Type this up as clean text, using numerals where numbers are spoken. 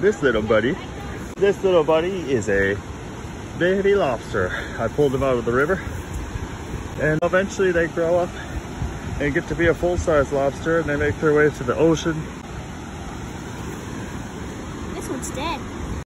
this little buddy. This little buddy is a baby lobster. I pulled him out of the river, and eventually they grow up and get to be a full-size lobster, and they make their way to the ocean. This one's dead.